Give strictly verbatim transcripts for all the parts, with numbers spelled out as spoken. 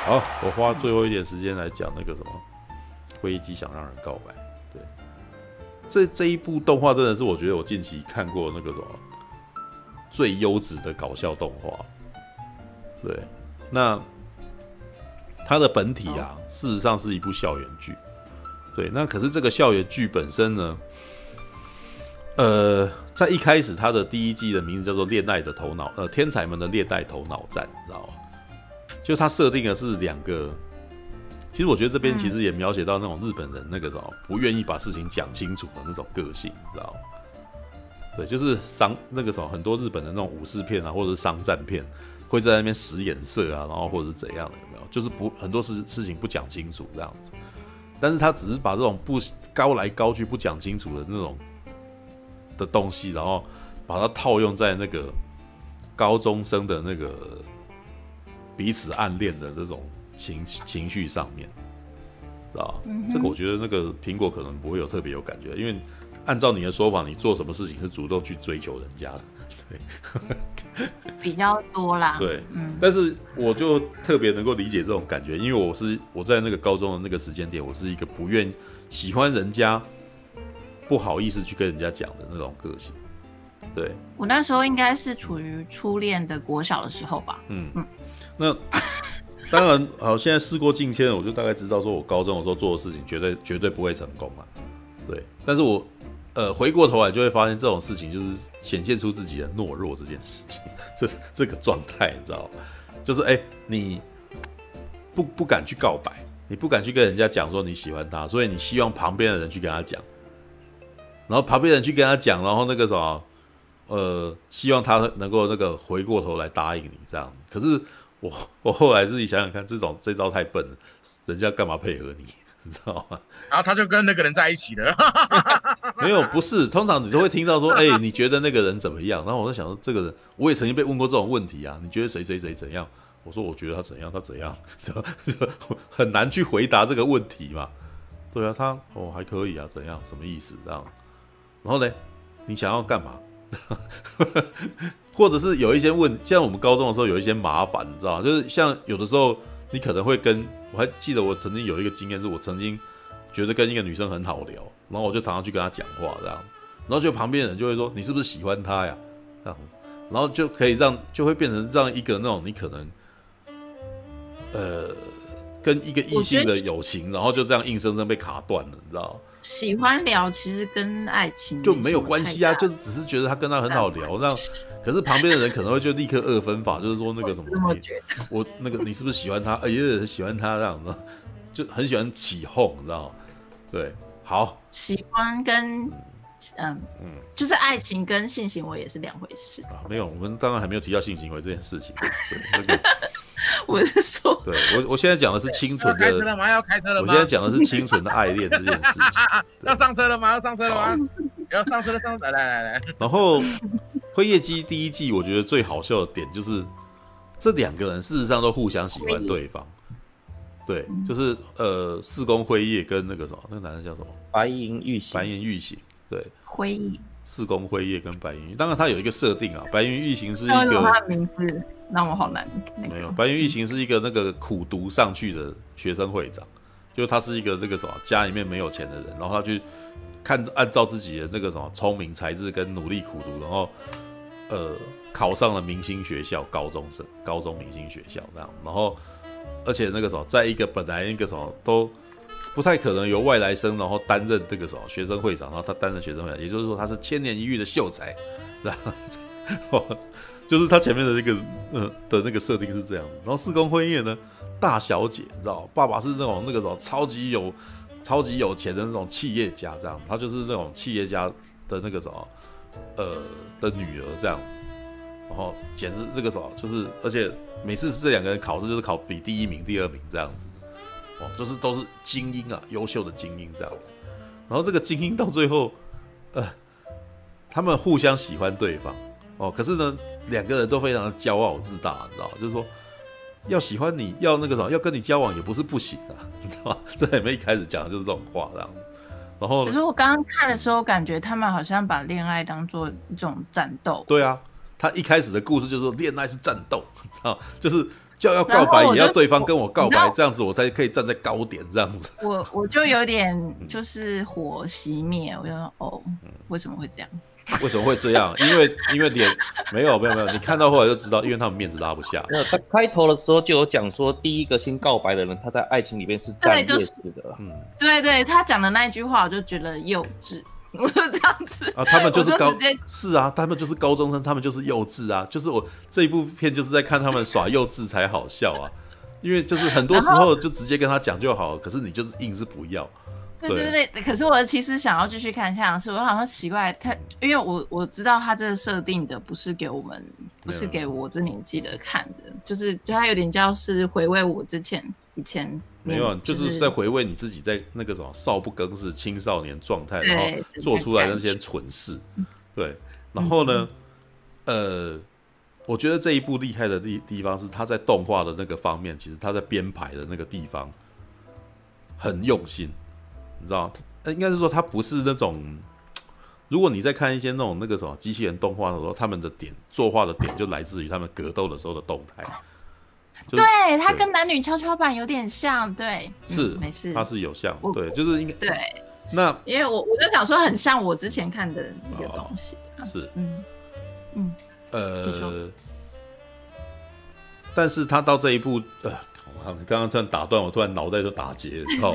好，我花最后一点时间来讲那个什么会议机想让人告白。对，这这一部动画真的是我觉得我近期看过那个什么最优质的搞笑动画。对，那它的本体啊，事实上是一部校园剧。对，那可是这个校园剧本身呢，呃，在一开始它的第一季的名字叫做《恋爱的头脑》，呃，天才们的恋爱头脑战，你知道吗？就它设定的是两个，其实我觉得这边其实也描写到那种日本人那个什么不愿意把事情讲清楚的那种个性，你知道吗？对，就是商那个什么很多日本的那种武士片啊，或者是商战片，会在那边使眼色啊，然后或者是怎样的，有没有？就是不很多事事情不讲清楚这样子。但是他只是把这种不高来高去不讲清楚的那种的东西，然后把它套用在那个高中生的那个彼此暗恋的这种情情绪上面，知道吧？嗯、这个我觉得那个苹果可能不会有特别有感觉，因为按照你的说法，你做什么事情是主动去追求人家的，对， 比较多啦。 对，嗯，但是我就特别能够理解这种感觉，因为我是我在那个高中的那个时间点，我是一个不愿喜欢人家，不好意思去跟人家讲的那种个性。对， 我那时候应该是处于初恋的国小的时候吧。 嗯嗯，那当然好，现在事过境迁，我就大概知道说我高中的时候做的事情绝对绝对不会成功啊。对，但是我呃回过头来就会发现这种事情就是显现出自己的懦弱这件事情，这这个状态你知道吗？就是哎、欸、你不不敢去告白，你不敢去跟人家讲说你喜欢他，所以你希望旁边的人去跟他讲，然后旁边人去跟他讲，然后那个什么呃希望他能够那个回过头来答应你这样。可是我我后来自己想想看，这种这招太笨了，人家干嘛配合你？你知道吗？ 然后他就跟那个人在一起了。 没有，不是，通常你都会听到说，哎、欸，你觉得那个人怎么样？然后我就想说，这个人我也曾经被问过这种问题啊，你觉得谁谁谁怎样？我说我觉得他怎样，他怎样，很难去回答这个问题嘛。对啊，他哦还可以啊，怎样？什么意思？这样。然后呢，你想要干嘛？或者是有一些问，像我们高中的时候有一些麻烦，你知道吗？就是像有的时候你可能会跟，我还记得我曾经有一个经验，是我曾经觉得跟一个女生很好聊，然后我就常常去跟她讲话这样，然后就旁边人就会说你是不是喜欢她呀？这样，然后就可以让就会变成让一个那种你可能呃跟一个异性的友情，然后就这样硬生生被卡断了，你知道吗？ 喜欢聊其实跟爱情就没有关系啊，就只是觉得他跟他很好聊，让可是旁边的人可能会就立刻二分法，就是说那个什么，我那个你是不是喜欢他？哎呀，喜欢他这样子，就很喜欢起哄，你知道吗？对，好， 喜欢跟嗯嗯，就是爱情跟性行为也是两回事啊。没有，我们当然还没有提到性行为这件事情。对，那个我是说， 对我我现在讲的是清纯的。 要开车了吗？要开车了吗？ 我现在讲的是清纯的爱恋这件事情。 要上车了吗？要上车了吗？要上车了，上来来来来。 然后辉夜姬第一季，我觉得最好笑的点就是这两个人事实上都互相喜欢对方。对，就是呃，四宫辉夜跟那个什么，那个男人叫什么？ 白银玉行。 白银玉行，对。 辉夜。 四宫辉夜跟白银，当然他有一个设定啊，白银玉行是一个。 他的名字让我好难。那个、 没有，白银玉行是一个那个苦读上去的学生会长，就是他是一个这个什么家里面没有钱的人，然后他去看按照自己的那个什么聪明才智跟努力苦读，然后呃考上了明星学校，高中生高中明星学校这样，然后而且那个什么，在一个本来那个什么都不太可能由外来生，然后担任这个什么学生会长，然后他担任学生会长，也就是说他是千年一遇的秀才，这样，就是他前面的那个呃的那个设定是这样的。然后四宫辉夜呢，大小姐，你知道，爸爸是那种那个什么超级有超级有钱的那种企业家，这样，他就是那种企业家的那个什么呃的女儿这样，然后简直这个什么就是，而且每次这两个人考试就是考比第一名、第二名这样子。哦，就是都是精英啊，优秀的精英这样子。然后这个精英到最后，呃，他们互相喜欢对方哦，可是呢，两个人都非常的骄傲自大，你知道，就是说要喜欢你，要那个什么，要跟你交往也不是不行的、啊，你知道吗？这里面一开始讲的就是这种话这样子。然后， 可是我刚刚看的时候，感觉他们好像把恋爱当做一种战斗。 对啊，他一开始的故事就是说恋爱是战斗，你知道，就是。 就要告白，也要对方跟我告白，这样子我才可以站在高点，这样子。 我我就有点就是火熄灭，我就说哦，为什么会这样？ 为什么会这样？因为因为脸没有没有没有，你看到后来就知道，因为他们面子拉不下。 没有，他开头的时候就有讲说，第一个先告白的人，他在爱情里面是占劣势的。嗯， 对对，他讲的那一句话，我就觉得幼稚。我就这样子啊，他们就是高是啊，他们就是高中生，他们就是幼稚啊，就是我这一部片就是在看他们耍幼稚才好笑啊，因为就是很多时候就直接跟他讲就好了，可是你就是硬是不要。 对对对对，可是我其实想要继续看下是，我好像奇怪他，因为我我知道他这个设定的不是给我们，不是给我这年纪的看的，就是就他有点像是回味我之前以前。 没有，就是在回味你自己在那个什么少不更事、青少年状态，然后做出来的那些蠢事。对，然后呢，呃，我觉得这一部厉害的地地方是他在动画的那个方面，其实他在编排的那个地方很用心，你知道，应该是说他不是那种，如果你在看一些那种那个什么机器人动画的时候，他们的点作画的点就来自于他们格斗的时候的动态。 对，它跟男女跷跷板有点像，对， 是、 嗯、没事， 它是有像，对，就是应该对。 那因为我我就想说，很像我之前看的一个东西， 哦、是， 嗯嗯， 呃，但是他到这一步，呃，我刚刚突然打断我，突然脑袋就打结，好，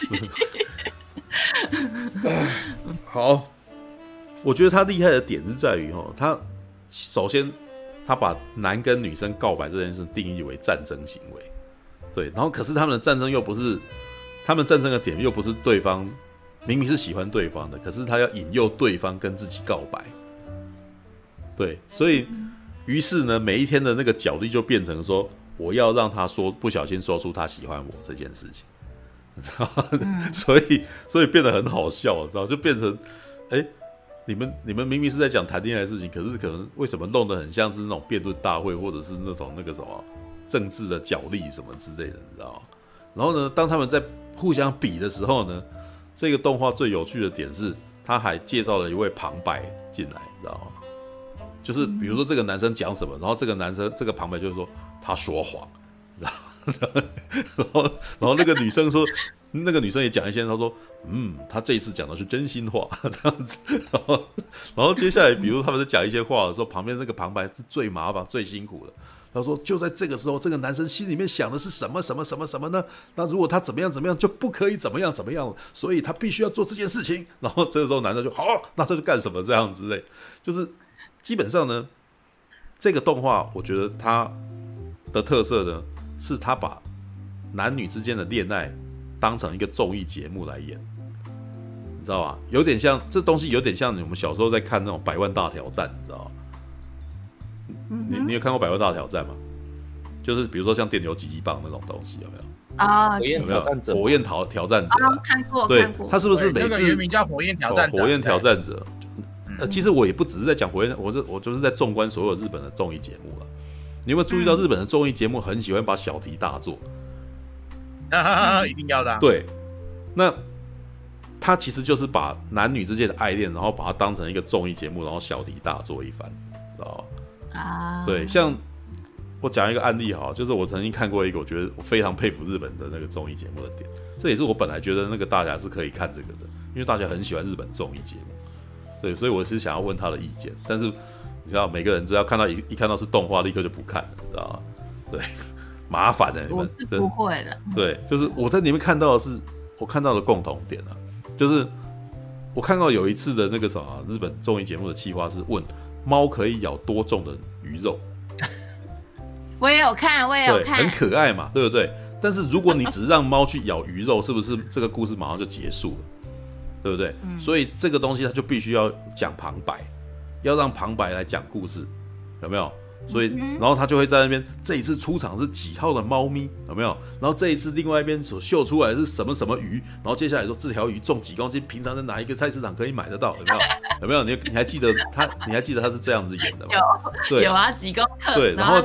好，我觉得他厉害的点是在于哈，他首先。他把男跟女生告白这件事定义为战争行为，对，然后可是他们的战争又不是，他们战争的点又不是对方明明是喜欢对方的，可是他要引诱对方跟自己告白，对，所以于是呢，每一天的那个角力就变成说，我要让他说不小心说出他喜欢我这件事情，你知道吗？所以所以变得很好笑，知道就变成哎。欸你们你们明明是在讲谈恋爱的事情，可是可能为什么弄得很像是那种辩论大会，或者是那种那个什么政治的角力什么之类的，你知道吗？然后呢，当他们在互相比的时候呢，这个动画最有趣的点是，他还介绍了一位旁白进来，你知道吗？就是比如说这个男生讲什么，然后这个男生这个旁白就是说他说谎，然后然后然后那个女生说。那个女生也讲一些，她说：“嗯，她这一次讲的是真心话，这样子。”然后，然后接下来，比如他们在讲一些话的时候，旁边那个旁白是最麻烦、最辛苦的。他说：“就在这个时候，这个男生心里面想的是什么、什么、什么、什么呢？那如果他怎么样、怎么样，就不可以怎么样、怎么样，所以他必须要做这件事情。”然后这个时候，男生就好，那他就干什么这样之类。就是基本上呢，这个动画我觉得它的特色呢，是他把男女之间的恋爱。当成一个综艺节目来演，你知道吧？有点像这东西，有点像我们小时候在看那种《百万大挑战》，你知道吗？你你有看过《百万大挑战》吗？就是比如说像电流击击棒那种东西，有没有？ 啊， 火焰挑战者， 火焰挑挑战者、啊， 看过， 对，他是不是每次那个原名叫火焰挑战者？ 火焰挑战者，呃，其实我也不只是在讲火焰，我是我就是在纵观所有日本的综艺节目了。你有没有注意到日本的综艺节目很喜欢把小题大做？ 嗯、一定要的、啊。 对，那他其实就是把男女之间的爱恋，然后把它当成一个综艺节目，然后小题大做一番，知道吗？啊，对，像我讲一个案例哈，就是我曾经看过一个，我觉得我非常佩服日本的那个综艺节目的点，这也是我本来觉得那个大家是可以看这个的，因为大家很喜欢日本综艺节目，对，所以我是想要问他的意见，但是你知道，每个人只要看到一一看到是动画，立刻就不看了，你知道吗？对。麻烦的、欸，你们我是不会的。 对，就是我在里面看到的是我看到的共同点啊，就是我看到有一次的那个什么日本综艺节目的企划是问猫可以咬多重的鱼肉， 我也有看，我也有看， 很可爱嘛，对不对？但是如果你只是让猫去咬鱼肉，是不是这个故事马上就结束了？对不对？嗯、所以这个东西它就必须要讲旁白，要让旁白来讲故事，有没有？所以，然后他就会在那边，这一次出场是几号的猫咪，有没有？然后这一次另外一边所秀出来是什么什么鱼，然后接下来说这条鱼重几公斤，平常在哪一个菜市场可以买得到，有没有？有没有？你你还记得他？你还记得他是这样子演的吗？ 有，对，有啊，几公克。 对，然后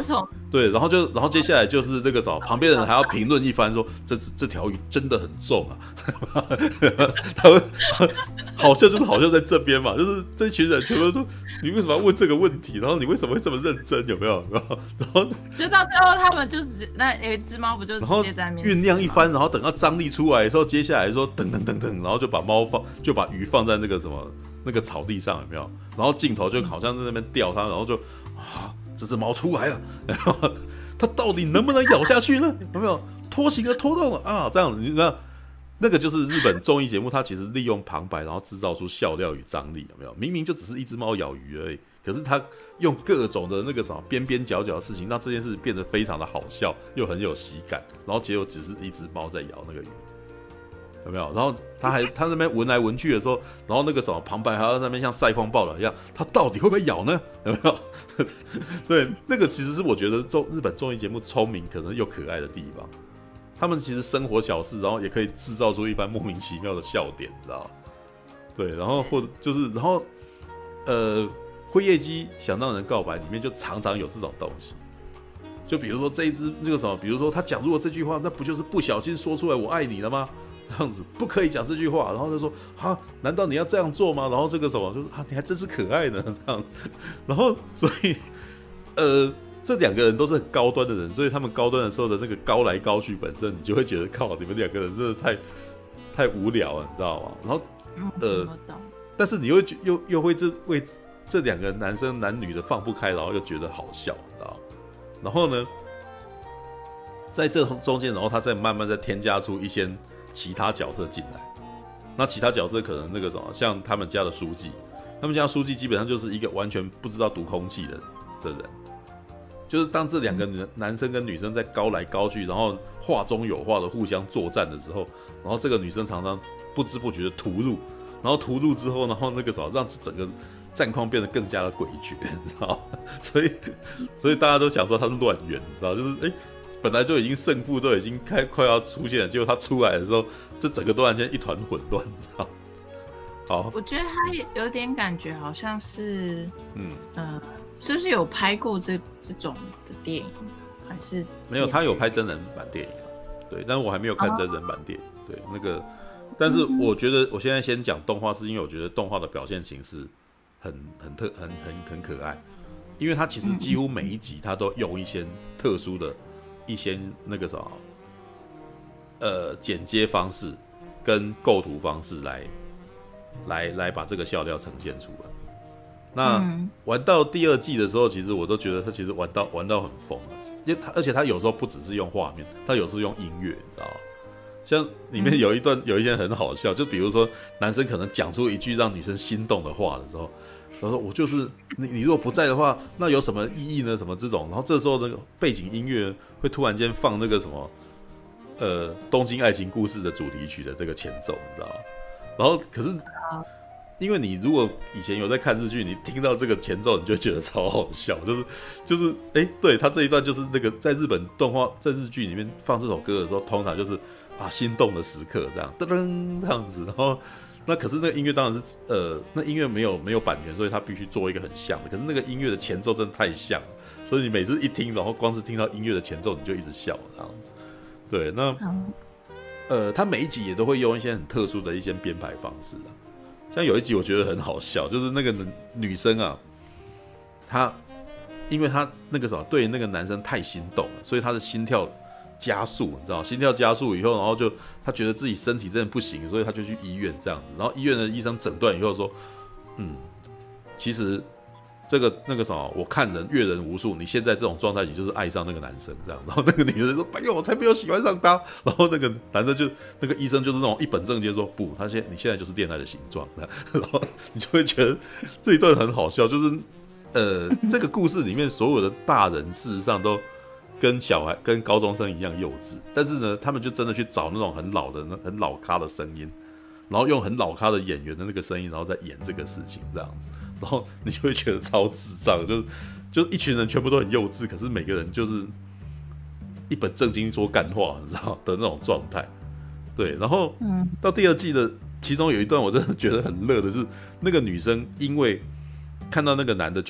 对，然后就然后接下来就是那个啥，旁边人还要评论一番说这这条鱼真的很重啊，他们好像就是好像在这边嘛，就是这群人全部都说你为什么要问这个问题，然后你为什么会这么认真，有没有？然后然后就到最后他们就直那有一只猫不就直接在面酝酿一番，然后等到张力出来的时候，接下来说等等等等，然后就把猫放就把鱼放在那个什么那个草地上，有没有？然后镜头就好像在那边吊它，然后就啊。这只猫出来了，然后它到底能不能咬下去呢？有没有拖行了、拖动了啊？这样子，你知道，那个就是日本综艺节目，它其实利用旁白，然后制造出笑料与张力，有没有？明明就只是一只猫咬鱼而已，可是它用各种的那个什么边边角角的事情，让这件事变得非常的好笑，又很有喜感，然后结果只是一只猫在咬那个鱼。有没有？然后他还他那边闻来闻去的时候，然后那个什么旁白还要在那边像赛况报道一样，他到底会不会咬呢？有没有？对，那个其实是我觉得综日本综艺节目聪明可能又可爱的地方。他们其实生活小事，然后也可以制造出一番莫名其妙的笑点，你知道吗？对，然后或者就是然后呃，辉夜姬想让人告白里面就常常有这种东西。就比如说这一只那个什么，比如说他讲出了这句话，那不就是不小心说出来我爱你了吗？这样子不可以讲这句话，然后就说啊，难道你要这样做吗？然后这个什么就是啊，你还真是可爱呢，这样，然后所以呃，这两个人都是很高端的人，所以他们高端的时候的那个高来高去，本身你就会觉得靠，你们两个人真的太太无聊了，你知道吗？然后呃，但是你又又又会这为这两个男生男女的放不开，然后又觉得好笑，你知道吗？然后呢，在这中间，然后他再慢慢再添加出一些其他角色进来，那其他角色可能那个什么，像他们家的书记，他们家的书记基本上就是一个完全不知道读空气的的人，就是当这两个男生跟女生在高来高去，然后话中有话的互相作战的时候，然后这个女生常常不知不觉的突入，然后突入之后，然后那个什么，让整个战况变得更加的诡谲，你知道吗？所以，所以大家都想说他是乱源，你知道，就是哎。欸本来就已经胜负都已经开快要出现了，结果他出来的时候，这整个突然间一团混乱，你知道？好， 我觉得他有点感觉好像是， 嗯， 呃，是不是有拍过这这种的电影？还是没有？他有拍真人版电影啊，对，但是我还没有看真人版电影，哦、对，那个，但是我觉得我现在先讲动画，是因为我觉得动画的表现形式很很特很很很可爱，因为它其实几乎每一集它都用一些特殊的。一些那个什么，呃，剪接方式跟构图方式来，来来把这个笑料呈现出来。那、嗯、玩到第二季的时候，其实我都觉得他其实玩到玩到很疯了，因为他而且他有时候不只是用画面，他有时候用音乐，你知道吗？像里面有一段有一件很好笑，就比如说男生可能讲出一句让女生心动的话的时候。他说：“我就是你，你如果不在的话，那有什么意义呢？什么这种？然后这时候那个背景音乐会突然间放那个什么，呃，《东京爱情故事》的主题曲的这个前奏，你知道吗？然后可是，因为你如果以前有在看日剧，你听到这个前奏，你就觉得超好笑，就是就是哎，对他这一段就是那个在日本动画在日剧里面放这首歌的时候，通常就是啊心动的时刻这样，噔噔这样子，然后。”那可是那个音乐当然是呃，那音乐没有没有版权，所以他必须做一个很像的。可是那个音乐的前奏真的太像了，所以你每次一听，然后光是听到音乐的前奏，你就一直笑这样子。对，那呃，他每一集也都会用一些很特殊的一些编排方式啊。像有一集我觉得很好笑，就是那个女生啊，她因为她那个什么对那个男生太心动了，所以她的心跳。加速，你知道，心跳加速以后，然后就他觉得自己身体真的不行，所以他就去医院这样子。然后医院的医生诊断以后说，嗯，其实这个那个什么，我看人阅人无数，你现在这种状态，你就是爱上那个男生这样。然后那个女生说：“哎呦，我才没有喜欢上他。”然后那个男生就那个医生就是那种一本正经说：“不，他现你现在就是恋爱的形状。”然后你就会觉得这一段很好笑，就是呃，这个故事里面所有的大人事实上都。跟小孩、跟高中生一样幼稚，但是呢，他们就真的去找那种很老的、很老咖的声音，然后用很老咖的演员的那个声音，然后再演这个事情这样子，然后你就会觉得超智障，就是就是一群人全部都很幼稚，可是每个人就是一本正经说干话，你知道的那种状态。对，然后到第二季的其中有一段，我真的觉得很乐的是，那个女生因为看到那个男的就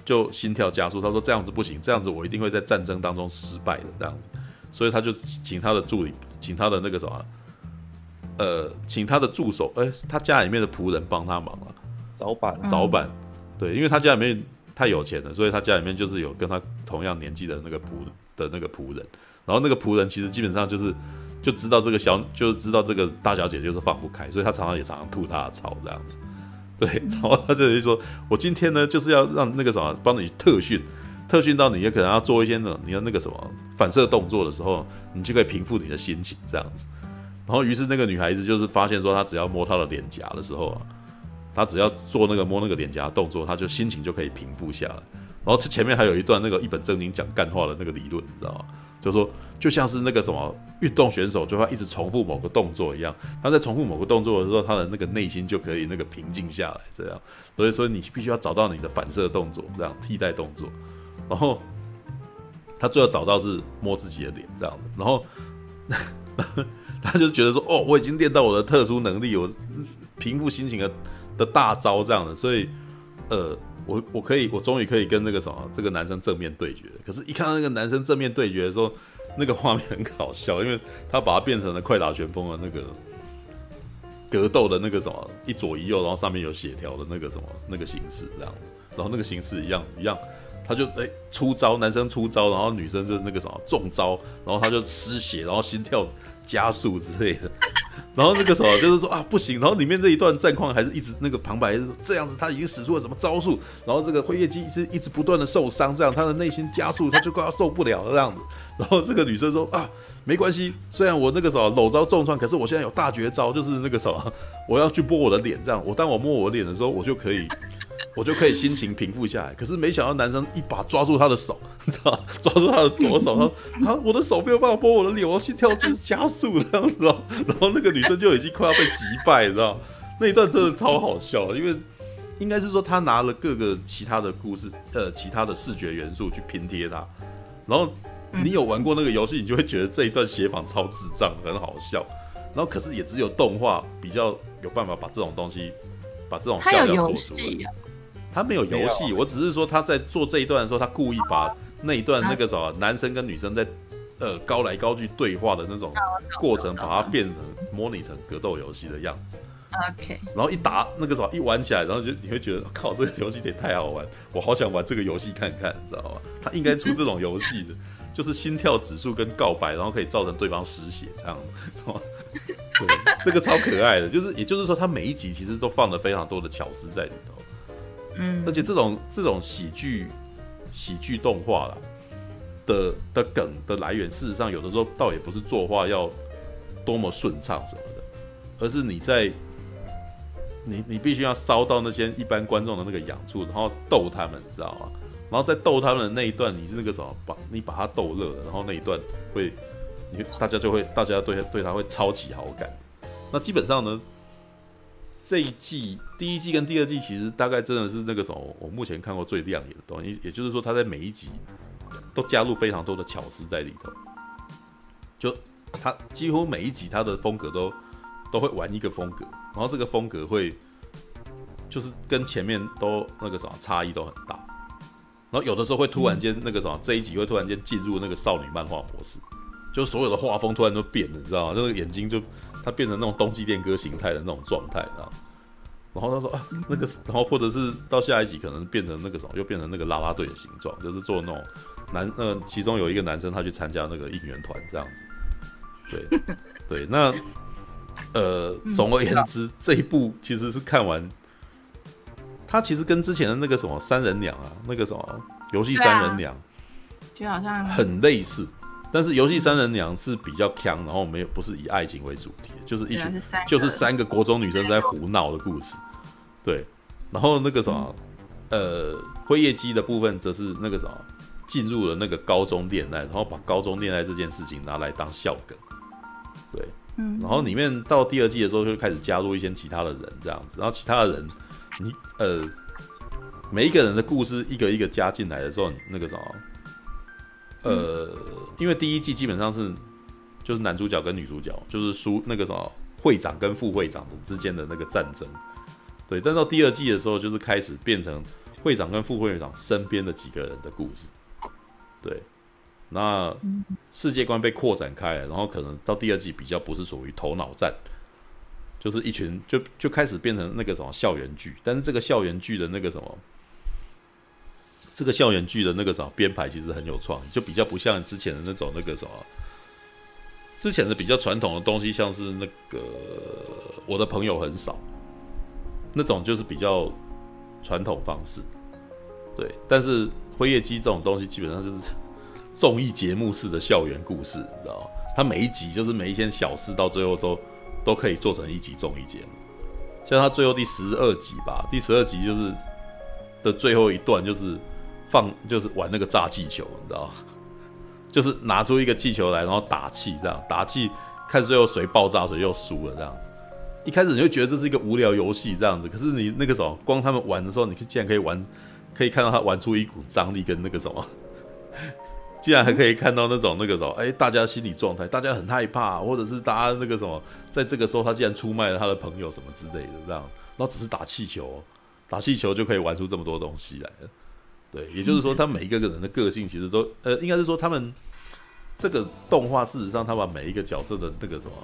就心跳加速。他说这样子不行，这样子我一定会在战争当中失败的这样子。所以他就请他的助理，请他的那个什么，呃，请他的助手，哎、欸，他家里面的仆人帮他忙了， 早板， 早板，对，因为他家里面太有钱了，所以他家里面就是有跟他同样年纪的那个仆的那个仆人，然后那个仆人其实基本上就是就知道这个小，就知道这个大小姐就是放不开，所以他常常也常常吐他的槽这样子，对，然后他就说，我今天呢就是要让那个什么帮你特训。特训到你也可能要做一些呢，你的那个什么反射动作的时候，你就可以平复你的心情这样子。然后于是那个女孩子就是发现说，她只要摸她的脸颊的时候啊，她只要做那个摸那个脸颊的动作，她就心情就可以平复下来。然后前面还有一段那个一本正经讲干话的那个理论，你知道吗？就说就像是那个什么运动选手就会一直重复某个动作一样，他在重复某个动作的时候，他的那个内心就可以那个平静下来，这样。所以说你必须要找到你的反射动作，这样替代动作。然后他最后找到是摸自己的脸这样子，然后他就觉得说，哦，我已经练到我的特殊能力，我平复心情的的大招这样的，所以呃，我我可以，我终于可以跟那个什么这个男生正面对决。可是，一看到那个男生正面对决的时候，那个画面很搞笑，因为他把它变成了快打旋风的那个格斗的那个什么一左一右，然后上面有血条的那个什么那个形式这样子，然后那个形式一样一样。他就哎、欸、出招，男生出招，然后女生就那个什么中招，然后他就失血，然后心跳加速之类的，然后那个什么就是说啊不行，然后里面这一段战况还是一直那个旁白就是说这样子，他已经使出了什么招数，然后这个辉夜姬一直一直不断的受伤，这样他的内心加速，他就快要受不了了这样子，然后这个女生说啊没关系，虽然我那个什么搂招重创，可是我现在有大绝招，就是那个什么我要去摸我的脸，这样我当我摸我的脸的时候，我就可以。我就可以心情平复下来，可是没想到男生一把抓住他的手，你知道吗？抓住他的左手，他说：“啊，我的手没有办法摸我的脸，我心跳就是加速这样子哦。”然后那个女生就已经快要被击败，你知道吗？那一段真的超好笑，因为应该是说他拿了各个其他的故事，呃，其他的视觉元素去拼贴它。然后你有玩过那个游戏，你就会觉得这一段写法超智障，很好笑。然后可是也只有动画比较有办法把这种东西，把这种笑料做出来。他没有游戏，我只是说他在做这一段的时候，他故意把那一段那个什么男生跟女生在呃高来高去对话的那种过程，把它变成模拟成格斗游戏的样子。 OK， 然后一打那个什么一玩起来，然后就你会觉得靠，这个游戏也太好玩，我好想玩这个游戏看看，你知道吗？他应该出这种游戏的，就是心跳指数跟告白，然后可以造成对方失血这样。对，这个超可爱的，就是也就是说，他每一集其实都放了非常多的巧思在里头。嗯，而且这种这种喜剧喜剧动画啦的的梗的来源，事实上有的时候倒也不是作画要多么顺畅什么的，而是你在你你必须要烧到那些一般观众的那个痒处，然后逗他们，你知道吗？然后在逗他们的那一段，你是那个什么，把你把他逗乐了，然后那一段会，你大家就会大家对对他会超起好感。那基本上呢？这一季第一季跟第二季其实大概真的是那个什么，我目前看过最亮眼的东西，也就是说，他在每一集都加入非常多的巧思在里头。就他几乎每一集他的风格都都会玩一个风格，然后这个风格会就是跟前面都那个什么差异都很大。然后有的时候会突然间那个什么，这一集会突然间进入那个少女漫画模式，就所有的画风突然都变了，你知道吗？那个眼睛就。他变成那种冬季恋歌形态的那种状态，然后他说啊，那个，然后或者是到下一集可能变成那个什么，又变成那个啦啦队的形状，就是做那种男，呃，其中有一个男生他去参加那个应援团这样子，对对，那呃，总而言之，这一部其实是看完，他其实跟之前的那个什么三人娘啊，那个什么游戏三人娘， 就好像很类似。但是游戏三人娘是比较强，然后没有不是以爱情为主题，就是一群就是三个国中女生在胡闹的故事，对。然后那个什么，呃，辉夜姬的部分则是那个什么进入了那个高中恋爱，然后把高中恋爱这件事情拿来当笑梗，对。然后里面到第二季的时候就开始加入一些其他的人这样子，然后其他的人，你呃每一个人的故事一个一个加进来的时候，那个什么。呃，因为第一季基本上是就是男主角跟女主角，就是输那个什么会长跟副会长的之间的那个战争，对。但到第二季的时候，就是开始变成会长跟副会长身边的几个人的故事。对，那世界观被扩展开来，然后可能到第二季比较不是属于头脑战，就是一群就就开始变成那个什么校园剧，但是这个校园剧的那个什么。这个校园剧的那个什么编排其实很有创意，就比较不像之前的那种那个什么，之前的比较传统的东西，像是那个我的朋友很少，那种就是比较传统方式，对。但是辉夜姬这种东西基本上就是综艺节目式的校园故事，你知道吗？它每一集就是每一件小事，到最后都都可以做成一集综艺节目。像它最后第十二集吧，第十二集就是的最后一段就是。放就是玩那个炸气球，你知道吗？就是拿出一个气球来，然后打气，这样打气，看最后谁爆炸谁又输了这样子。一开始你会觉得这是一个无聊游戏这样子，可是你那个什么，光他们玩的时候，你竟然可以玩，可以看到他玩出一股张力跟那个什么，竟然还可以看到那种那个什么，哎、欸，大家心理状态，大家很害怕，或者是大家那个什么，在这个时候他竟然出卖了他的朋友什么之类的这样，然后只是打气球，打气球就可以玩出这么多东西来了。对，也就是说，他每一个人的个性其实都，呃，应该是说他们这个动画，事实上他把每一个角色的那个什么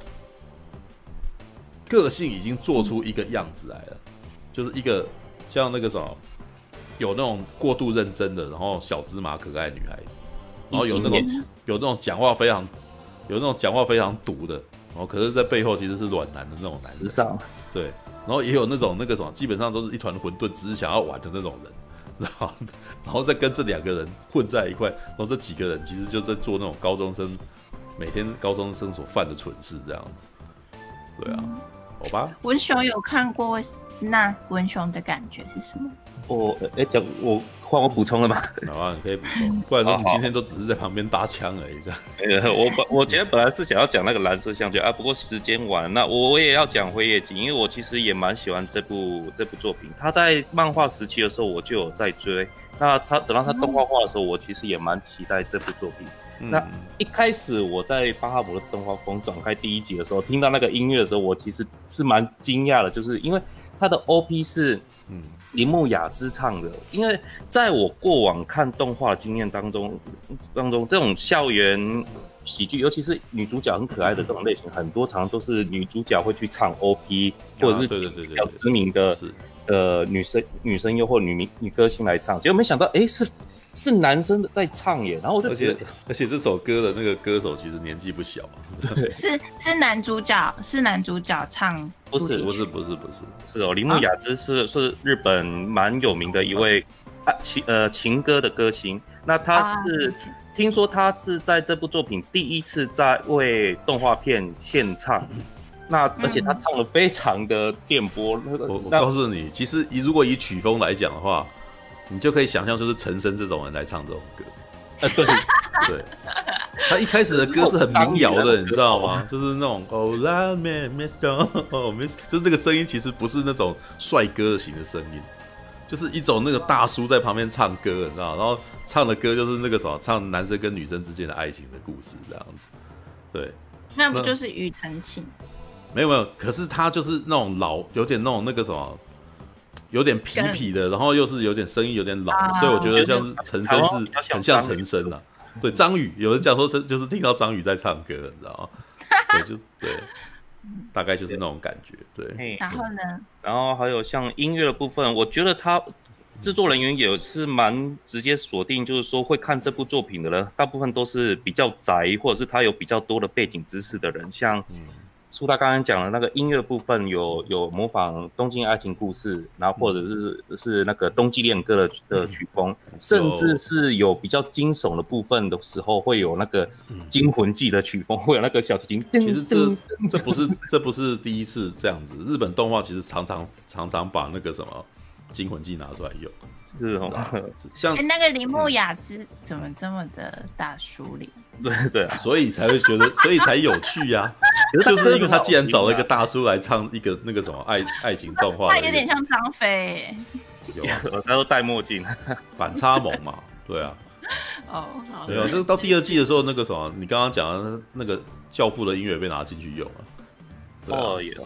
个性已经做出一个样子来了，就是一个像那个什么，有那种过度认真的，然后小芝麻可爱女孩子，然后有那种有那种讲话非常有那种讲话非常毒的，然后可是在背后其实是软男的那种男人， 时尚， 对，然后也有那种那个什么，基本上都是一团混沌，只是想要玩的那种人。然后，然后再跟这两个人混在一块，然后这几个人其实就在做那种高中生每天高中生所犯的蠢事这样子。对啊，好吧。 文雄有看过，那文雄的感觉是什么？ 我哎，讲我换我补充了吗？ 好啊，你可以补充，不然说你今天都只是在旁边搭腔而已，这样。呃，我本我今天本来是想要讲那个蓝色项圈啊，不过时间晚了，那我我也要讲辉夜姬，因为我其实也蛮喜欢这部这部作品。他在漫画时期的时候我就有在追，那他等到他动画化的时候，我其实也蛮期待这部作品。嗯、那一开始我在巴哈姆的动画风展开第一集的时候，听到那个音乐的时候，我其实是蛮惊讶的，就是因为他的 O P 是嗯。铃木雅之唱的，因为在我过往看动画的经验当中，当中这种校园喜剧，尤其是女主角很可爱的这种类型，很多常都是女主角会去唱 O P， 或者是比较知名的呃女生女声优或女女歌星来唱，结果没想到，哎、欸，是是男生在唱耶，然后我就而且而且这首歌的那个歌手其实年纪不小、啊， 是是男主角是男主角唱。 不是不是不是不是是哦，铃木雅之是是日本蛮有名的一位啊情呃情歌的歌星。那他是、啊、听说他是在这部作品第一次在为动画片献唱，那而且他唱的非常的电波。嗯、 我我告诉你，其实如果以曲风来讲的话，你就可以想象就是陈升这种人来唱这种歌。 啊，对对，他一开始的歌是很民谣的，你知道吗？就是那种 Oh la man Mister Oh Miss， 就是那个声音其实不是那种帅哥型的声音，就是一种那个大叔在旁边唱歌，你知道吗？然后唱的歌就是那个什么，唱男生跟女生之间的爱情的故事这样子。对， 那不就是庾澄庆？ 没有没有，可是他就是那种老，有点那种那个什么。有点痞痞的，然后又是有点声音有点老，啊、所以我觉得像是陈升是很像陈升啊。对，张宇有人讲说就是听到张宇在唱歌，你知道吗？对，就对，大概就是那种感觉。对， 然后呢？ 然后还有像音乐的部分，我觉得他制作人员也是蛮直接锁定，就是说会看这部作品的人，大部分都是比较宅，或者是他有比较多的背景知识的人，像。嗯苏大刚刚讲的那个音乐部分有有模仿《东京爱情故事》，然后或者是、嗯、是那个《冬季恋歌》的的曲风，嗯、甚至是有比较惊悚的部分的时候，会有那个《惊魂记》的曲风，会有那个小提琴。 其实这这不是这不是第一次这样子，日本动画其实常常常常把那个什么《惊魂记》拿出来用。 是哦， 像、欸、那个铃木雅之怎么这么的大叔脸？ 对对啊， 所以才会觉得，所以才有趣呀、啊。就是因为他既然找了一个大叔来唱一个那个什么爱爱情动画， 他有点像张飞， 有啊， 他都戴墨镜， 反差萌嘛，对啊。 哦，好， 没有，就是到第二季的时候，那个什么，你刚刚讲的那个教父的音乐被拿进去用了。 哦耶，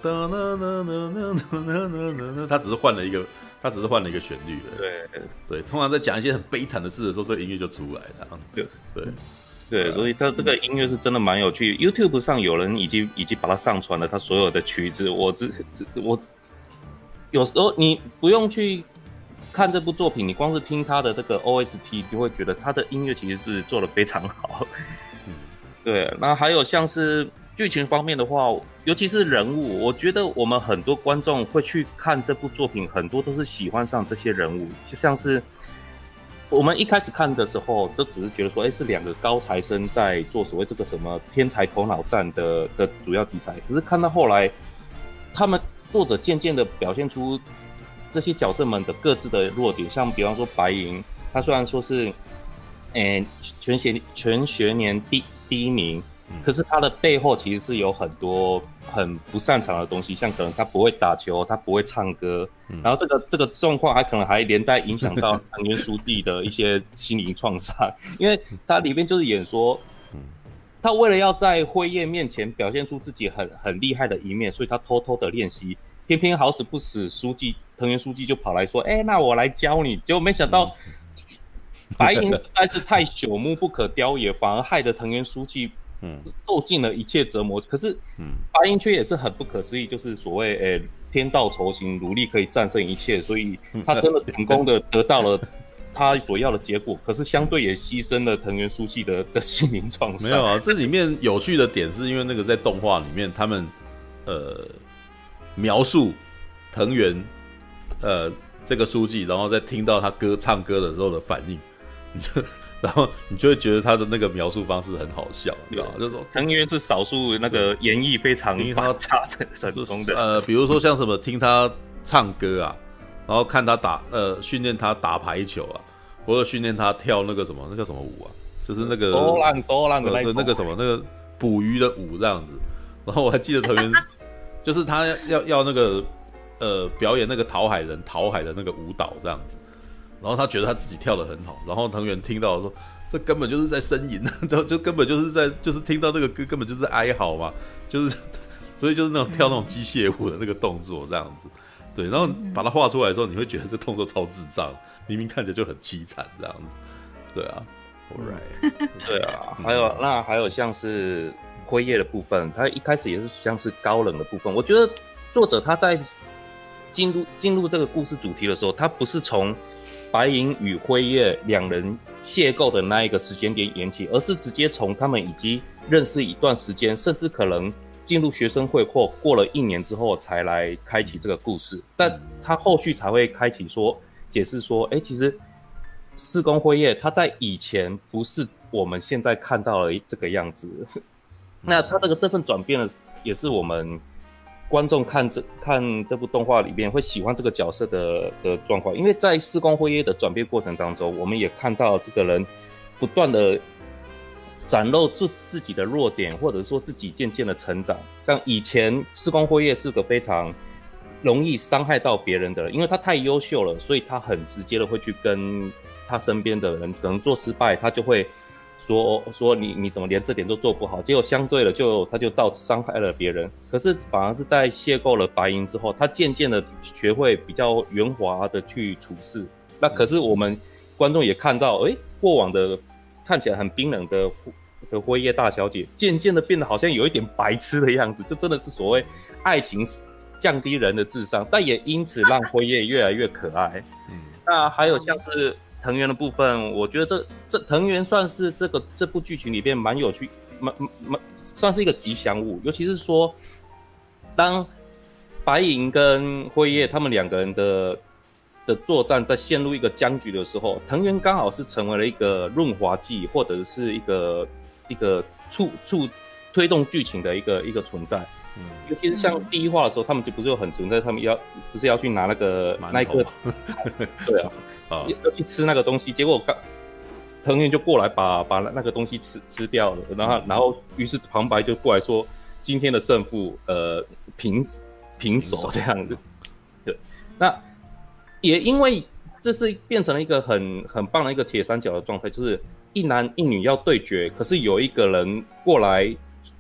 他只是换了一个，他只是换了一个旋律而已。 对对，通常在讲一些很悲惨的事的时候，这个音乐就出来了。 对对对，所以他这个音乐是真的蛮有趣。YouTube 上有人已经已经把它上传了，他所有的曲子，我只只我有时候你不用去看这部作品，你光是听他的这个 O S T， 就会觉得他的音乐其实是做得非常好。对，那还有像是剧情方面的话，尤其是人物，我觉得我们很多观众会去看这部作品，很多都是喜欢上这些人物，就像是我们一开始看的时候，都只是觉得说，哎，是两个高材生在做所谓这个什么天才头脑战的的主要题材。可是看到后来，他们作者渐渐的表现出这些角色们的各自的弱点，像比方说白银，他虽然说是，诶，全学全学年第第一名，可是他的背后其实是有很多很不擅长的东西，像可能他不会打球，他不会唱歌，嗯、然后这个这个状况还可能还连带影响到藤原书记的一些心灵创伤，因为他里面就是演说，他为了要在辉夜面前表现出自己很很厉害的一面，所以他偷偷的练习，偏偏好死不死，书记藤原书记就跑来说，哎、欸，那我来教你，结果没想到。白银实在是太朽木不可雕也，反而害得藤原书记受尽了一切折磨。可是白银却也是很不可思议，就是所谓诶、欸、天道酬勤，努力可以战胜一切，所以他真的成功的得到了他所要的结果。可是相对也牺牲了藤原书记的的心灵创伤。 没有啊，这里面有趣的点是因为那个在动画里面，他们呃描述藤原呃这个书记，然后在听到他歌唱歌的时候的反应。你就然后你就会觉得他的那个描述方式很好笑，你知道吗？就是说藤原是少数那个演绎非常发差成功的， 呃，比如说像什么听他唱歌啊，然后看他打呃训练他打排球啊，或者训练他跳那个什么那叫什么舞啊，就是那个收浪收浪的那种、呃、那个什么那个捕鱼的舞这样子。然后我还记得藤原就是他要要那个呃表演那个讨海人讨海的那个舞蹈这样子。然后他觉得他自己跳得很好，然后藤原听到说，这根本就是在呻吟，就就根本就是在就是听到这个歌根本就是在哀嚎嘛，就是所以就是那种跳那种机械舞的那个动作这样子，对，然后把它画出来的时候，你会觉得这动作超智障，明明看起来就很凄惨这样子，对啊 ，alright， 对啊，还有那还有像是辉夜的部分，他一开始也是像是高冷的部分，我觉得作者他在进入进入这个故事主题的时候，他不是从白银与辉夜两人邂逅的那一个时间点演起，而是直接从他们已经认识一段时间，甚至可能进入学生会或过了一年之后才来开启这个故事。但他后续才会开启说解释说，哎、欸，其实四宫辉夜他在以前不是我们现在看到的这个样子。那他这个这份转变呢，也是我们观众看这看这部动画里面会喜欢这个角色的的状况，因为在四宫辉夜的转变过程当中，我们也看到这个人不断的展露自自己的弱点，或者说自己渐渐的成长。像以前四宫辉夜是个非常容易伤害到别人的人，因为他太优秀了，所以他很直接的会去跟他身边的人可能做失败，他就会说说你你怎么连这点都做不好，结果相对了就他就造伤害了别人。可是反而是在邂逅了白银之后，他渐渐的学会比较圆滑的去处事。那可是我们观众也看到，哎，过往的看起来很冰冷的的辉夜大小姐，渐渐的变得好像有一点白痴的样子，就真的是所谓爱情降低人的智商，但也因此让辉夜越来越可爱。嗯，那还有像是藤原的部分，我觉得这这藤原算是这个这部剧情里面蛮有趣，蛮蛮算是一个吉祥物。尤其是说，当白银跟辉夜他们两个人的的作战在陷入一个僵局的时候，藤原刚好是成为了一个润滑剂，或者是一个一个促促推动剧情的一个一个存在。嗯，尤其是像第一话的时候，他们就不是有很存在，他们要不是要去拿那个那一个，对啊。要去吃那个东西，结果藤原就过来把把那个东西吃吃掉了，然后然后于是旁白就过来说今天的胜负呃平平手这样子。对，那也因为这是变成了一个很很棒的一个铁三角的状态，就是一男一女要对决，可是有一个人过来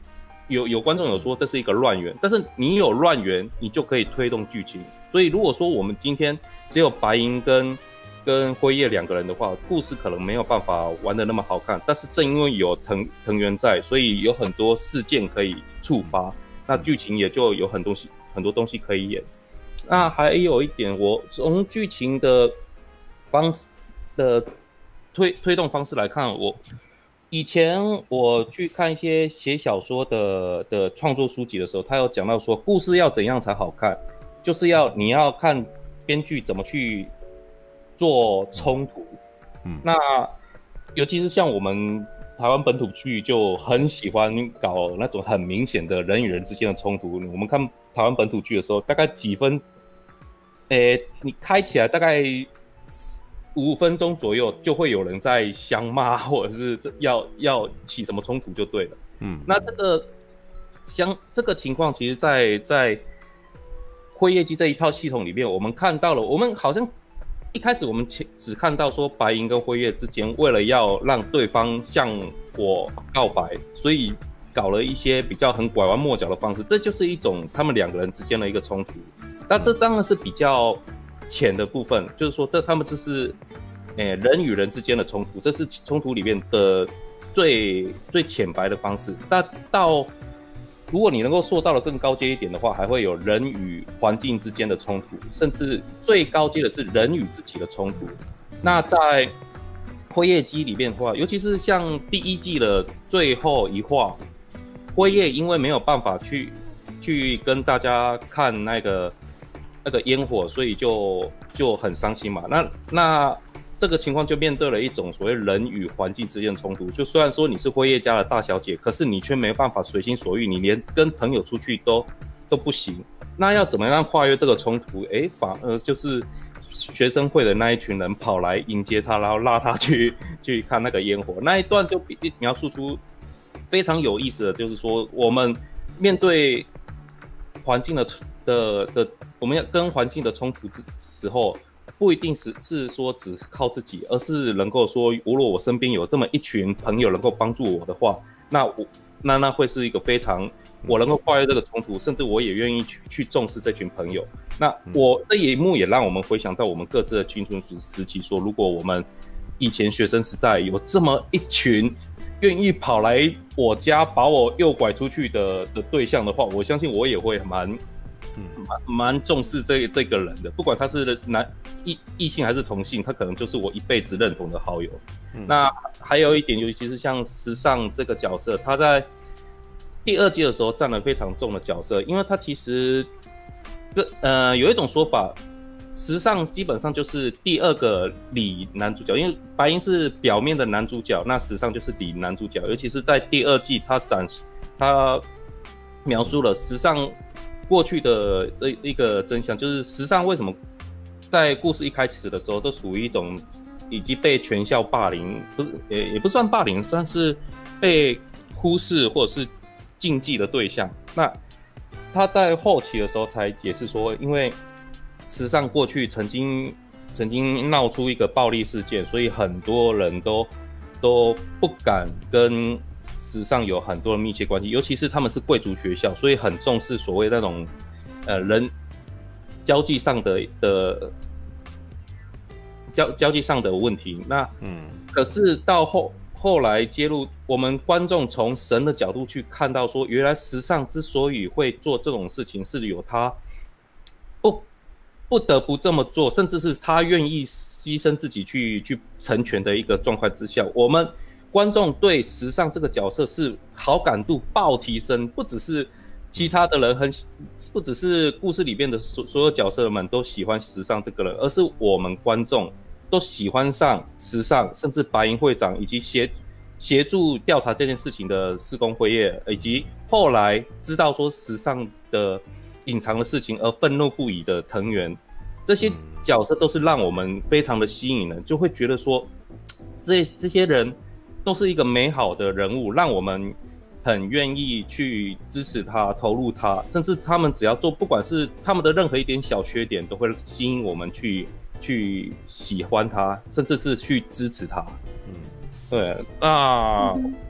有有观众有说这是一个乱源，但是你有乱源，你就可以推动剧情。所以如果说我们今天只有白银跟跟辉夜两个人的话，故事可能没有办法玩得那么好看。但是正因为有藤藤原在，所以有很多事件可以触发，那剧情也就有很多很多东西可以演。那还有一点，我从剧情的方式的推推动方式来看，我以前我去看一些写小说的的创作书籍的时候，他有讲到说，故事要怎样才好看，就是要你要看编剧怎么去做冲突。嗯，那尤其是像我们台湾本土剧就很喜欢搞那种很明显的人与人之间的冲突。我们看台湾本土剧的时候，大概几分，诶，你开起来大概五分钟左右，就会有人在相骂，或者是要要起什么冲突就对了。嗯，那这个相这个情况，其实在在辉夜姬这一套系统里面，我们看到了，我们好像一开始我们只看到说白银跟辉夜之间为了要让对方向我告白，所以搞了一些比较很拐弯抹角的方式，这就是一种他们两个人之间的一个冲突。那这当然是比较浅的部分，就是说这他们这是，诶、欸、人与人之间的冲突，这是冲突里面的最最浅白的方式。那到如果你能够塑造的更高阶一点的话，还会有人与环境之间的冲突，甚至最高阶的是人与自己的冲突。那在辉夜姬里面的话，尤其是像第一季的最后一话，辉夜因为没有办法去去跟大家看那个那个烟火，所以就就很伤心嘛。那那这个情况就面对了一种所谓人与环境之间的冲突。就虽然说你是辉夜家的大小姐，可是你却没办法随心所欲，你连跟朋友出去都都不行。那要怎么样跨越这个冲突？哎，反而就是学生会的那一群人跑来迎接他，然后拉他去去看那个烟火。那一段就描述出非常有意思的，就是说我们面对环境的的的，我们要跟环境的冲突之时候，不一定是是说只靠自己，而是能够说，如果我身边有这么一群朋友能够帮助我的话，那我那那会是一个非常我能够跨越这个冲突，甚至我也愿意去去重视这群朋友。那我这一幕也让我们回想到我们各自的青春时期，说如果我们以前学生时代有这么一群愿意跑来我家把我诱拐出去的的对象的话，我相信我也会蛮蛮蛮重视这这个人的，不管他是男异异性还是同性，他可能就是我一辈子认同的好友。嗯、那还有一点，尤其是像时尚这个角色，他在第二季的时候占了非常重的角色，因为他其实呃有一种说法，时尚基本上就是第二个李男主角，因为白银是表面的男主角，那时尚就是李男主角，尤其是在第二季，他展他描述了时尚过去的一个真相，就是时尚为什么在故事一开始的时候都属于一种已经被全校霸凌，不是也也不算霸凌，算是被忽视或者是禁忌的对象。那他在后期的时候才解释说，因为时尚过去曾经曾经闹出一个暴力事件，所以很多人都都不敢跟时尚有很多的密切关系，尤其是他们是贵族学校，所以很重视所谓那种呃人交际上的的交交际上的问题。那嗯，可是到后后来揭露，我们观众从神的角度去看到说，原来时尚之所以会做这种事情，是有他不不得不这么做，甚至是他愿意牺牲自己去去成全的一个状况之下，我们观众对时尚这个角色是好感度爆提升，不只是其他的人很，不只是故事里面的所所有角色们都喜欢时尚这个人，而是我们观众都喜欢上时尚，甚至白银会长以及协协助调查这件事情的四宫辉夜，以及后来知道说时尚的隐藏的事情而愤怒不已的藤原，这些角色都是让我们非常的吸引人，就会觉得说这这些人都是一个美好的人物，让我们很愿意去支持他、投入他，甚至他们只要做，不管是他们的任何一点小缺点，都会吸引我们去去喜欢他，甚至是去支持他。嗯，对，那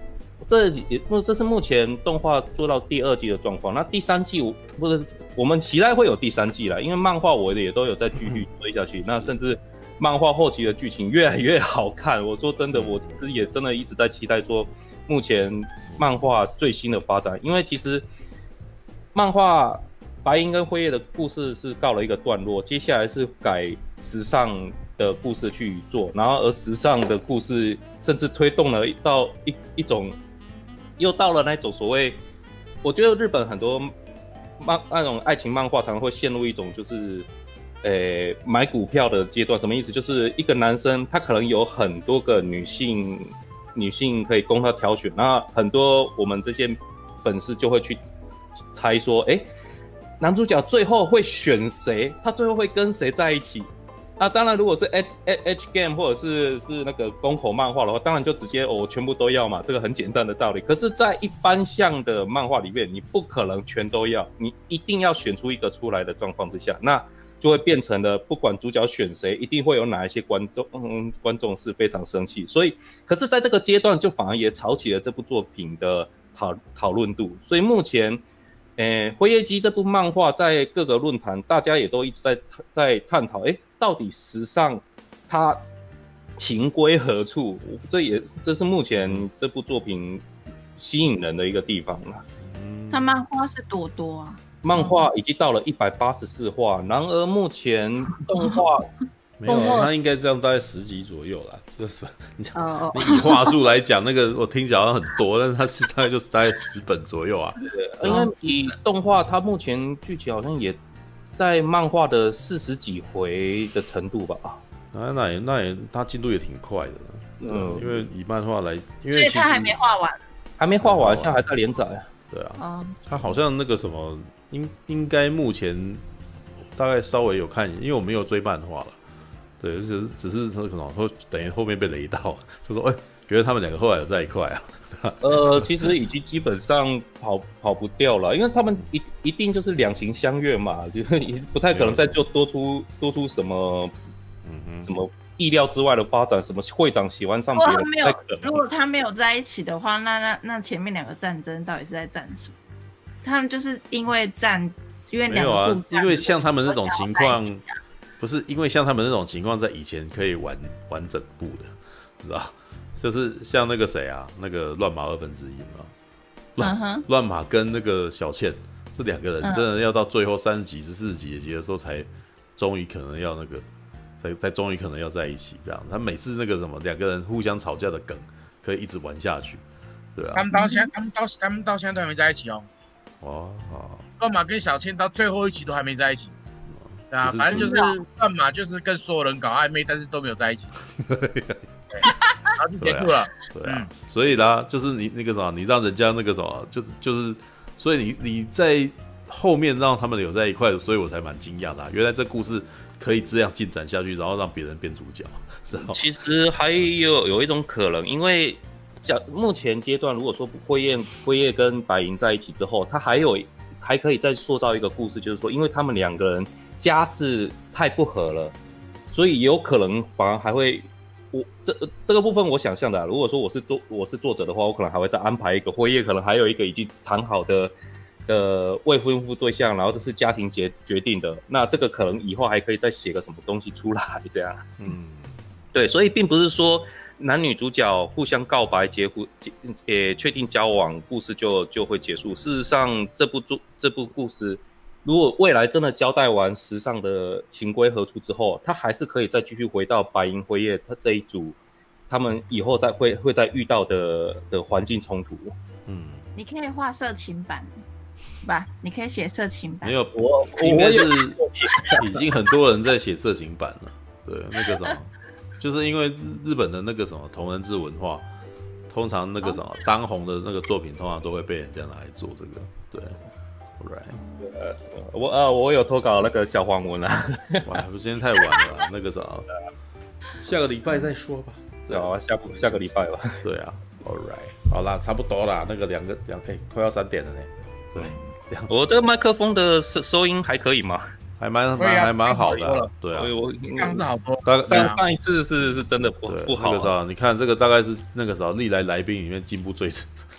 这也这是目前动画做到第二季的状况。那第三季我不是我们期待会有第三季啦，因为漫画我也都有在继续追下去。那甚至漫画后期的剧情越来越好看。我说真的，我其实也真的一直在期待说目前漫画最新的发展，因为其实漫画白银跟辉夜的故事是告了一个段落，接下来是改时尚的故事去做，然后而时尚的故事甚至推动了到一一种，又到了那种所谓，我觉得日本很多漫那种爱情漫画常常会陷入一种就是，呃，买股票的阶段。什么意思？就是一个男生他可能有很多个女性女性可以供他挑选，那很多我们这些粉丝就会去猜说，哎，男主角最后会选谁？他最后会跟谁在一起？那当然，如果是 H H game 或者是是那个公口漫画的话，当然就直接哦，我全部都要嘛，这个很简单的道理。可是，在一般向的漫画里面，你不可能全都要，你一定要选出一个出来的状况之下，那就会变成了不管主角选谁，一定会有哪一些观众嗯观众是非常生气。所以，可是在这个阶段，就反而也炒起了这部作品的讨讨论度。所以目前。诶，辉夜姬这部漫画在各个论坛，大家也都一直在在探讨，诶，到底时尚它情归何处？这也这是目前这部作品吸引人的一个地方了。 它漫画是多多啊？ 漫画已经到了一百八十四话，然而目前动画没有，它应该这样大概十集左右啦。就是你讲，你以话术来讲，那个我听起来好像很多，但是它是大概就是大概十本左右啊。 因为以动画，它目前剧情好像也在漫画的四十几回的程度吧。 啊，那也那也，它进度也挺快的。嗯，因为以漫画来，因为所以它还没画完， 还没画完，现在还在连载。 对啊，它好像那个什么，应应该目前大概稍微有看，因为我没有追漫画了。对，只是只是说可能说等于后面被雷到，就说哎、欸，觉得他们两个后来有在一块啊。 呃，其实已经基本上跑跑不掉了，因为他们一一定就是两情相悦嘛，就是不太可能再就多出多出什么，嗯什么意料之外的发展，什么会长喜欢上别人， 没有。如果他没有在一起的话，那那那前面两个战争到底是在战什么？他们就是因为战，因为两个互战， 因为像他们这种情况。不是因为像他们那种情况，在以前可以完完整部的，你知道，就是像那个谁啊，那个乱马二分之一嘛，乱乱马跟那个小倩这两个人，真的要到最后三十集、十四集的时候，才终于可能要那个，才才终于可能要在一起这样。他每次那个什么两个人互相吵架的梗，可以一直玩下去，对啊。 他们到现在，他们到他们到现在都还没在一起哦。 哦， 乱马跟小倩到最后一集都还没在一起。对啊，反正就是乱马就是跟所有人搞暧昧，但是都没有在一起，然后就结束了。 对啊，对啊，所以啦，就是你那个什么，你让人家那个什么，就是就是，所以你你在后面让他们有在一块，所以我才蛮惊讶的、啊。原来这故事可以这样进展下去，然后让别人变主角。 其实还有有一种可能，因为讲目前阶段，如果说辉夜辉夜跟白银在一起之后，他还有还可以再塑造一个故事，就是说，因为他们两个人。家世太不合了，所以有可能反而还会，我这这个部分我想象的、啊，如果说我是作我是作者的话，我可能还会再安排一个辉夜，可能还有一个已经谈好的的未婚夫对象，然后这是家庭决决定的，那这个可能以后还可以再写个什么东西出来，这样，嗯，对，所以并不是说男女主角互相告白结婚，也确定交往，故事就就会结束。事实上，这部作这部故事。如果未来真的交代完时尚的情归何处之后，他还是可以再继续回到白银辉夜他这一组，他们以后再会会再遇到的的环境冲突。嗯， 你可以画色情版，吧？你可以写色情版。 没有，我应该是已经很多人在写色情版了。对，那个什么，就是因为日本的那个什么同人志文化，通常那个什么当红的那个作品，通常都会被人家拿来做这个，对。Right. 呃，我呃，我有投稿那个小黄文啊。 哇，今天太晚了，那个啥，下个礼拜再说吧。 对啊，下下个礼拜吧。 对啊 ，All right， 好啦，差不多啦，那个两个两，哎、欸，快要三点了呢。对， 我这个麦克风的收收音还可以吗？ 还蛮蛮还蛮好的、啊，对啊， 我刚是好多。 大上上一次是是真的不不好、啊。 那个啥，你看这个大概是那个啥历来来宾里面进步最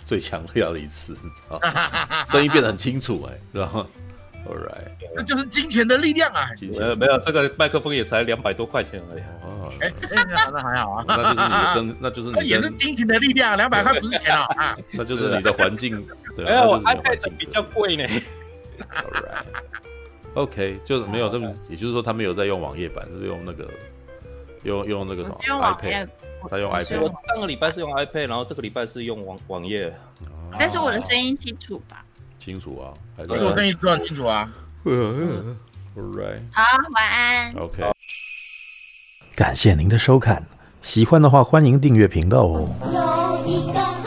最强调的一次，你知道吗？声音变得很清楚、欸，哎，知道吗 ？All right， 这就是金钱的力量啊！ 金钱呃，没有，这个麦克风也才两百多块钱而已。 哦， 哎哎，那那还好啊， 那就是你的生，那就是你那也是跟， 金钱的力量，两百块不是钱啊！啊， 那就是你的环境，对， 没有，我那就是你的环 iPad 境比较贵呢。 All right，OK， 就是没有这么，也就是说他没有在用网页版，就是用那个用用那个什么我用网页 iPad，他用我是 iPad， 我上个礼拜是用 iPad，然后这个礼拜是用网网页。 但是我的声音清楚吧？ 清楚啊，还是这个我声音都很清楚啊。 All right， 好，晚安。 OK。 感谢您的收看，喜欢的话欢迎订阅频道哦。 有一个